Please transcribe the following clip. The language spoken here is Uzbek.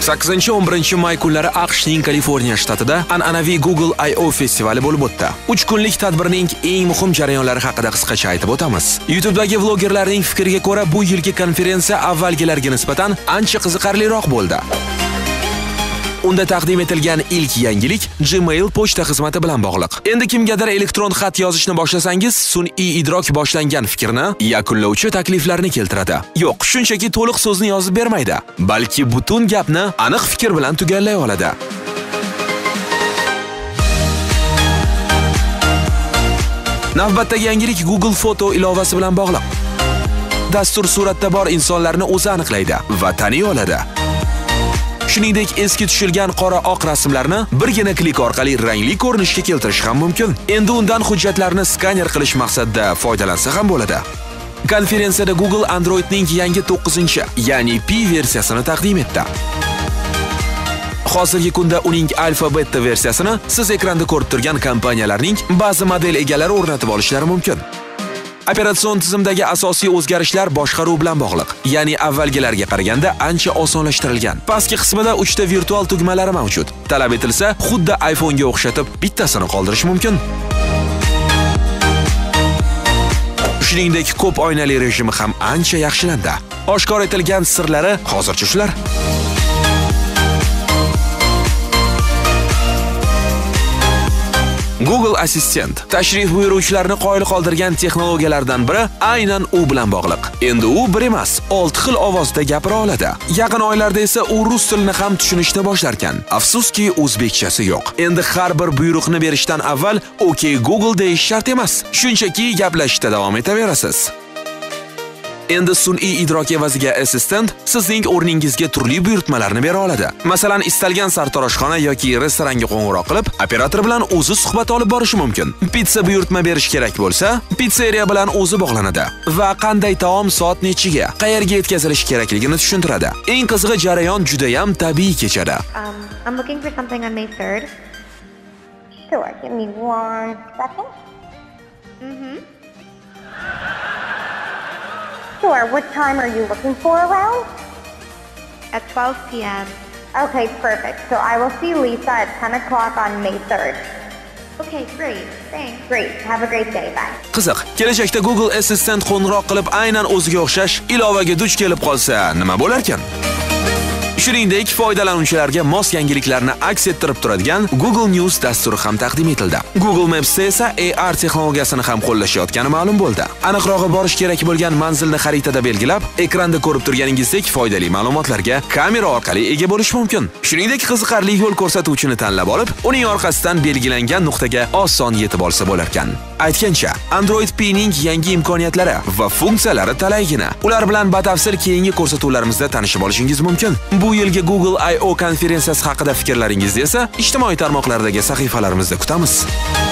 8-11 may kunlari AQShning Kaliforniya shtatida an'anaviy Google I/O festivali bo'lib o'tdi. 3 kunlik tadbirning eng muhim jarayonlari haqida qisqacha aytib o'tamiz. YouTube'dagi vlogerlarning fikriga ko'ra, bu yilgi konferensiya avvalgilariga nisbatan ancha qiziqarliroq bo'ldi. Unda taqdim etilgan ilk yangilik Gmail pochta xizmati bilan bog'liq. Endi kimgadir elektron xat yozishni boshlasangiz, sun'iy idrok boshlangan fikrni yakunlovchi takliflarni keltiradi. Yo'q, shunchaki to'liq so'zni yozib bermaydi, balki butun gapni aniq fikr bilan tugallay oladi. Navbatdagi yangilik Google Foto ilovasi bilan bog'liq. Dastur suratda bor insonlarni o'zi aniqlaydi va taniy oladi. Shuningdek, eski tushilgan qora-oq rasmlarni birgina klik orqali rangli ko'rinishga keltirish ham mumkin. Endi undan hujjatlarni skaner qilish maqsadida foydalansa ham bo'ladi. Konferensiyada Google Androidning yangi 9-chi, ya'ni P versiyasini taqdim etdi. Hozirgi kunda uning alfa beta versiyasini siz ekranda ko'rib turgan kompaniyalarning ba'zi model egalari o'rnatib olishlari mumkin. Operatsion tizimdagi asosiy o'zgarishlar boshqaruv bilan bog'liq, ya'ni avvalgilarga qaraganda ancha osonlashtirilgan. Pastki qismida 3 ta virtual tugmalari mavjud. Talab etilsa, xuddi iPhone'ga o'xshatib bittasini qoldirish mumkin. Shuningdek, ko'p oynali rejimi ham ancha yaxshilandi. Oshkor etilgan sirlari hozircha shular. Google Assistant tashrif buyuruvchilarni qoyil qoldirgan texnologiyalardan biri aynan u bilan bog'liq. Endi u bir emas, 6 xil ovozda gapira oladi. Yaqin oylarda esa u rus tilini ham tushunishni boshlarkan. Afsuski, o'zbekchasi yo'q. Endi har bir buyruqni berishdan avval OK Google deyish shart emas. Shunchaki gaplashishda davom etaverasiz. Endi sun'iy idrok evaziga Assistant sizning o'rningizga turli buyurtmalarni bera oladi. Masalan, istalgan sartaroshxona yoki restoranga qo'ng'iroq qilib, operator bilan o'zi suhbat olib borishi mumkin. Pizza buyurtma berish kerak bo'lsa, pizzeriya bilan o'zi bog'lanadi va qanday taom soat nechiga, qayerga yetkazilishi kerakligini tushuntiradi. Eng qizig'i, jarayon juda ham tabiiy kechadi. I'm looking for something on May 3rd. Sure, give me 1 second. Sure, what time are you looking for around? At 12 p.m. Okay, perfect. So I will see Lisa at 10 o'clock on May 3rd. Okay, great. Thanks. Great. Have a great day. Bye. Qiziq, kelajakda Google Assistant qo'ng'iroq qilib aynan o'ziga o'xshash ilovaga duch kelib qolsa, nima bo'lar ekan? Shuningdek, foydalanuvchilarga mos yangiliklarni aks ettirib turadigan Google News dasturi ham taqdim etildi. Google Maps esa AR texnologiyasini ham qo'llashayotgani ma'lum bo'ldi. Aniqrog'i, borish kerak bo'lgan manzilni xaritada belgilab, ekranda ko'rib turganingizdek foydali ma'lumotlarga kamera orqali ega bo'lish mumkin. Shuningdek, qiziqarli yo'l ko'rsatuvchini tanlab olib, uning orqasidan belgilangan nuqtaga oson yetib olsa bo'lar ekan. Aytgancha, Android P ning yangi imkoniyatlari va funksiyalari talaygina. Ular bilan batafsil keyingi ko'rsatuvlarimizda tanishib olishingiz mumkin. Bu yilgi Google I/O konferensiyasi haqida fikrlaringizni esa ijtimoiy tarmoqlardagi sahifalarimizda kutamiz.